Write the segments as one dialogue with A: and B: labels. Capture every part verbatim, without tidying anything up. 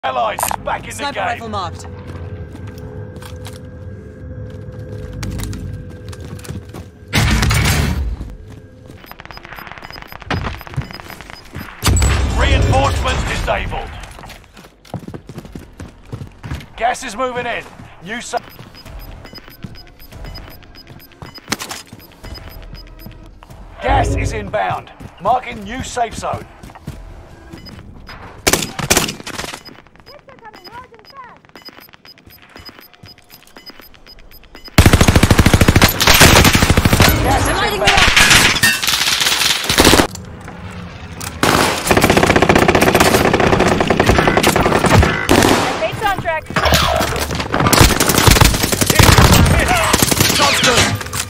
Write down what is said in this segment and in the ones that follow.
A: Allies back in
B: Sniper
A: the game.
B: rifle marked.
A: Reinforcements disabled. Gas is moving in. New sa- Gas is inbound. Marking new safe zone. Gas is
B: Lighting me
A: inbound.
C: Base soundtrack.
A: Sounds good.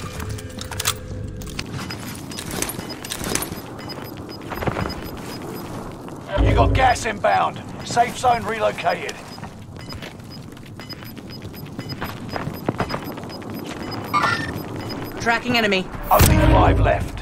A: You got gas inbound. Safe zone relocated.
B: Tracking enemy.
A: Only five left.